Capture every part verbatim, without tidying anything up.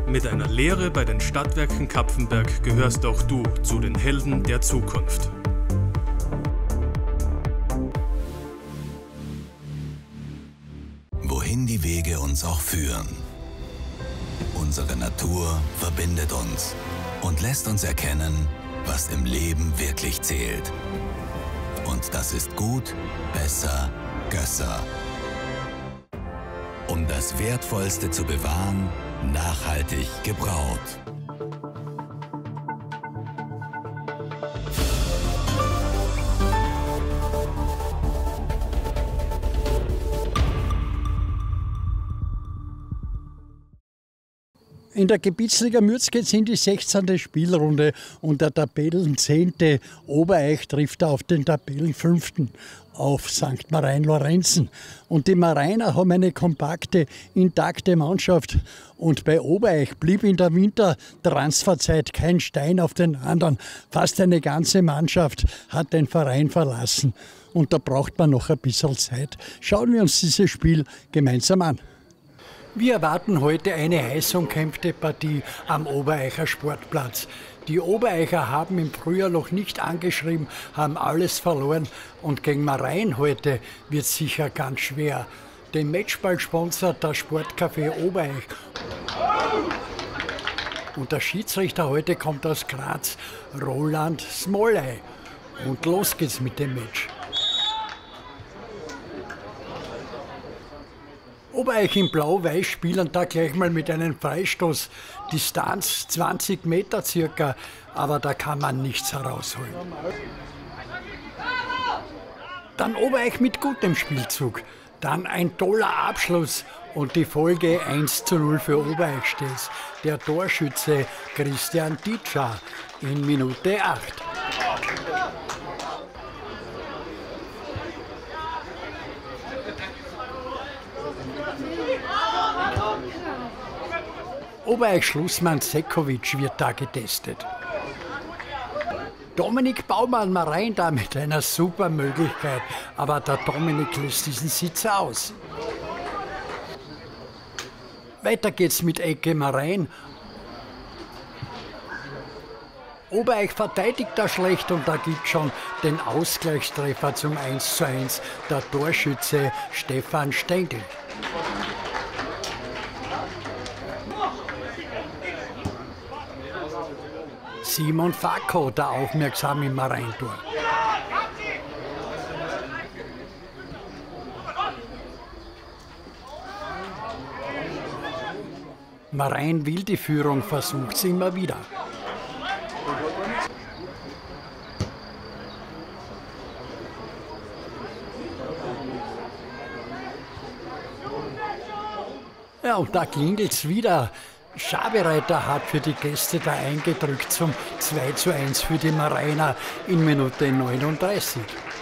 Mit einer Lehre bei den Stadtwerken Kapfenberg gehörst auch du zu den Helden der Zukunft. Wohin die Wege uns auch führen. Unsere Natur verbindet uns und lässt uns erkennen, was im Leben wirklich zählt. Und das ist gut, besser, Gösser. Um das Wertvollste zu bewahren, nachhaltig gebraut. In der Gebietsliga Mürz geht es in die sechzehnte Spielrunde und der Tabellenzehnte Obereich trifft auf den Tabellenfünften auf Sankt Marein-Lorenzen. Und die Mareiner haben eine kompakte, intakte Mannschaft. Und bei Obereich blieb in der Wintertransferzeit kein Stein auf den anderen. Fast eine ganze Mannschaft hat den Verein verlassen. Und da braucht man noch ein bisschen Zeit. Schauen wir uns dieses Spiel gemeinsam an. Wir erwarten heute eine heiß umkämpfte Partie am Obereicher Sportplatz. Die Obereicher haben im Frühjahr noch nicht angeschrieben, haben alles verloren und gegen Marein heute wird es sicher ganz schwer. Den Matchball sponsert das Sportcafé Obereich. Und der Schiedsrichter heute kommt aus Graz, Roland Smolley. Und los geht's mit dem Match. Obereich in Blau-Weiß spielen da gleich mal mit einem Freistoß. Distanz zwanzig Meter circa, aber da kann man nichts herausholen. Dann Obereich mit gutem Spielzug. Dann ein toller Abschluss und die Folge eins zu null für Obereich steht. Der Torschütze Christian Titscher in Minute acht. Obereich-Schlussmann Sekovic wird da getestet. Dominik Baumann Marein da mit einer super Möglichkeit, aber der Dominik lässt diesen Sitzer aus. Weiter geht's mit Ecke Marein. Obereich verteidigt da schlecht und da gibt schon den Ausgleichstreffer zum eins zu eins, der Torschütze Stefan Stengel. Simon Facko, der aufmerksam im Marein-Tor. Marein will die Führung, versucht es immer wieder. Ja, und da klingelt es wieder. Schabereiter hat für die Gäste da eingedrückt zum zwei zu eins für die Mareiner in Minute neununddreißig.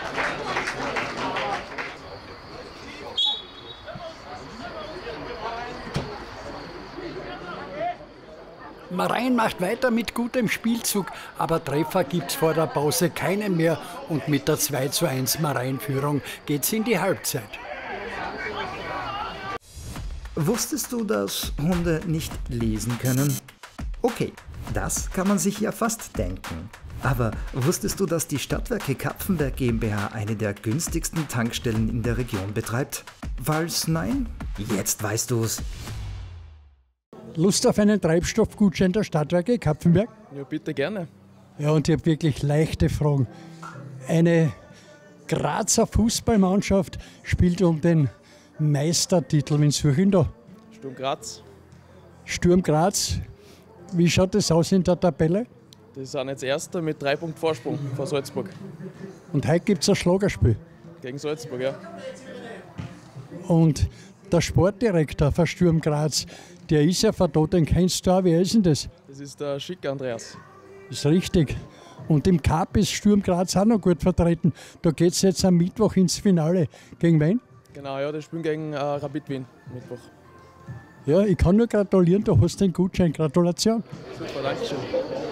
Marein macht weiter mit gutem Spielzug, aber Treffer gibt's vor der Pause keinen mehr und mit der zwei zu eins Marein-Führung geht's in die Halbzeit. Wusstest du, dass Hunde nicht lesen können? Okay, das kann man sich ja fast denken. Aber wusstest du, dass die Stadtwerke Kapfenberg GmbH eine der günstigsten Tankstellen in der Region betreibt? Falls nein, jetzt weißt du's. Lust auf einen Treibstoffgutschein der Stadtwerke Kapfenberg? Ja, bitte gerne. Ja, und ich habe wirklich leichte Fragen. Eine Grazer Fußballmannschaft spielt um den Meistertitel, wen suche ich da? Sturm Graz. Sturm Graz. Wie schaut das aus in der Tabelle? Die sind jetzt Erster mit drei Punkten Vorsprung vor Salzburg. Und heute gibt es ein Schlagerspiel. Gegen Salzburg, ja. Und der Sportdirektor von Sturm Graz, der ist ja von da, den kennst du auch. Wer ist denn das? Das ist der Schick Andreas. Ist richtig. Und im Cup ist Sturm Graz auch noch gut vertreten. Da geht es jetzt am Mittwoch ins Finale. Gegen wen? Genau, ja, die spielen gegen äh, Rapid Wien Mittwoch. Ja, ich kann nur gratulieren, du hast den Gutschein. Gratulation. Super, danke schön.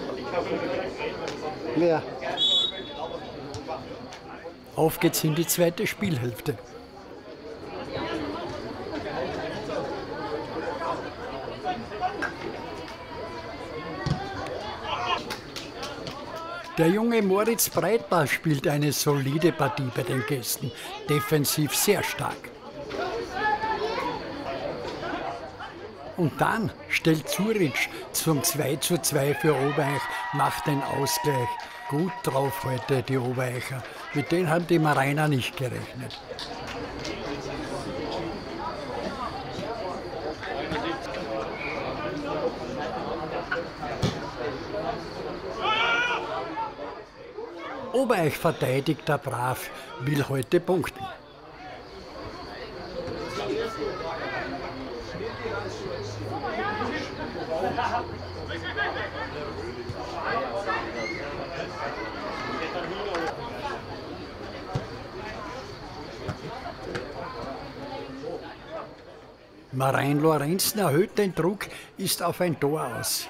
Leer. Auf geht's in die zweite Spielhälfte. Der junge Moritz Breitbach spielt eine solide Partie bei den Gästen, defensiv sehr stark. Und dann stellt Zuric zum zwei zu zwei für Obereich, macht den Ausgleich. Gut drauf heute die Obereicher. Mit denen haben die Mariner nicht gerechnet. Obereich verteidigt da brav, will heute punkten. Marein Lorenzen erhöht den Druck, ist auf ein Tor aus.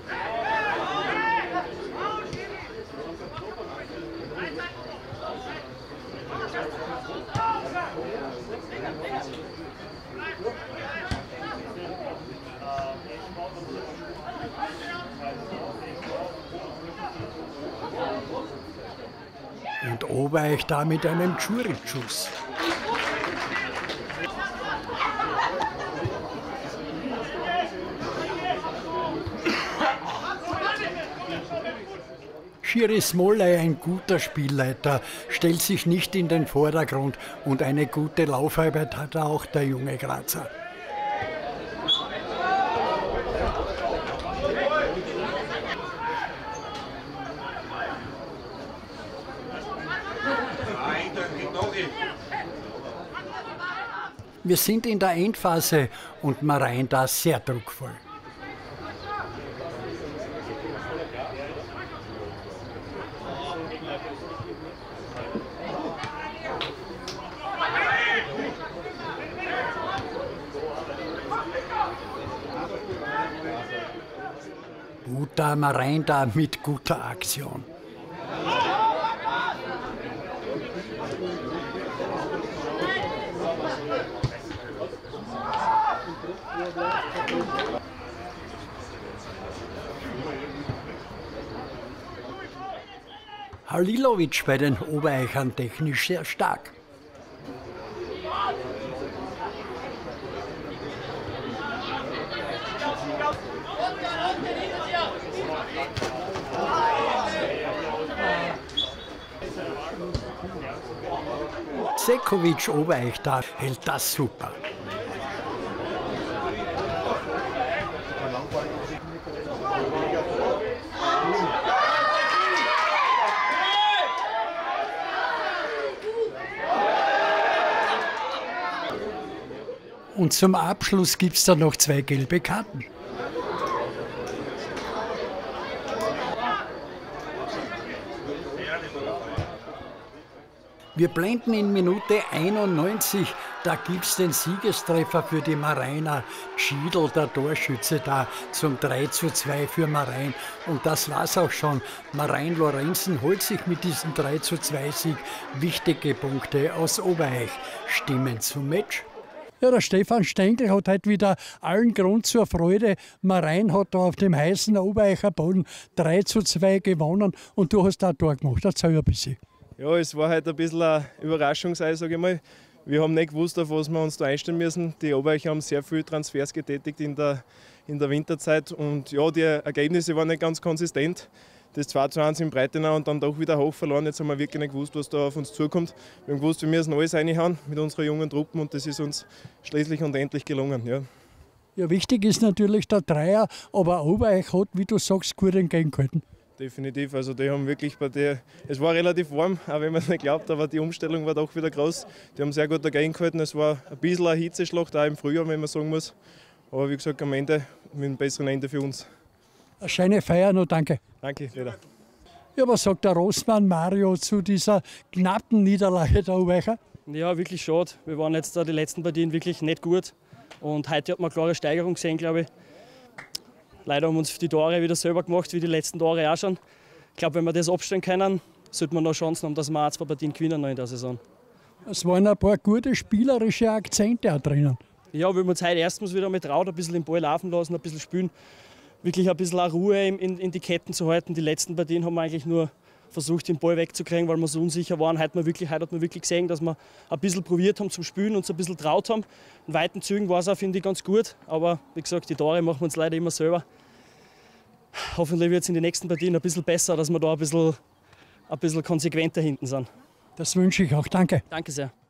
Und Obereich da mit einem Djuric-Schuss. Schiri Smolley, ein guter Spielleiter, stellt sich nicht in den Vordergrund und eine gute Laufarbeit hat auch der junge Grazer. Wir sind in der Endphase und Marein da sehr druckvoll. Guter Marein da mit guter Aktion. Halilovic bei den Obereichern technisch sehr stark. Sekovic Obereich da hält das super. Und zum Abschluss gibt es dann noch zwei gelbe Karten. Wir blenden in Minute einundneunzig, da gibt es den Siegestreffer für die Mariner. Schiedl, der Torschütze, da zum drei zu zwei für Marein. Und das war's auch schon. Marein Lorenzen holt sich mit diesem drei zu zwei Sieg wichtige Punkte aus Obereich. Stimmen zum Match. Ja, der Stefan Stengel hat heute wieder allen Grund zur Freude. Marein hat da auf dem heißen Obereicher Boden drei zu zwei gewonnen und du hast da ein Tor gemacht. Erzähl ein bisschen. Ja, es war halt ein bisschen ein Überraschungsei, sage ich mal. Wir haben nicht gewusst, auf was wir uns da einstellen müssen. Die Obereicher haben sehr viele Transfers getätigt in der, in der Winterzeit und ja, die Ergebnisse waren nicht ganz konsistent. Das zwei zu eins in Breitenau und dann doch wieder hoch verloren. Jetzt haben wir wirklich nicht gewusst, was da auf uns zukommt. Wir haben gewusst, wir müssen alles reinhauen mit unseren jungen Truppen und das ist uns schließlich und endlich gelungen. Ja. Ja, wichtig ist natürlich der Dreier, aber Obereich hat, wie du sagst, gut entgegengehalten. Definitiv, also die haben wirklich bei der, es war relativ warm, auch wenn man es nicht glaubt, aber die Umstellung war doch wieder groß. Die haben sehr gut dagegen gehalten, es war ein bisschen eine Hitzeschlacht, auch im Frühjahr, wenn man sagen muss. Aber wie gesagt, am Ende mit einem besseren Ende für uns. Eine schöne Feier noch, danke. Danke, wieder. Ja, was sagt der Rossmann Mario zu dieser knappen Niederlage der Obereicher? Ja, wirklich schade. Wir waren jetzt da die letzten Partien wirklich nicht gut. Und heute hat man eine klare Steigerung gesehen, glaube ich. Leider haben uns die Tore wieder selber gemacht, wie die letzten Tore auch schon. Ich glaube, wenn wir das abstellen können, sollte man noch Chancen haben, dass wir auch zwei Partien gewinnen noch in der Saison. Es waren ein paar gute spielerische Akzente auch drinnen. Ja, wir haben uns heute erstmals wieder mit traut, ein bisschen den Ball laufen lassen, ein bisschen spielen. Wirklich ein bisschen auch Ruhe in, in, in die Ketten zu halten. Die letzten Partien haben wir eigentlich nur versucht, den Ball wegzukriegen, weil wir so unsicher waren. Heute, mal wirklich, heute hat man wirklich gesehen, dass wir ein bisschen probiert haben zum Spielen und uns ein bisschen traut haben. In weiten Zügen war es auch, finde ich, ganz gut. Aber wie gesagt, die Tore machen wir uns leider immer selber. Hoffentlich wird es in den nächsten Partien ein bisschen besser, dass wir da ein bisschen, ein bisschen konsequenter hinten sind. Das wünsche ich auch. Danke. Danke sehr.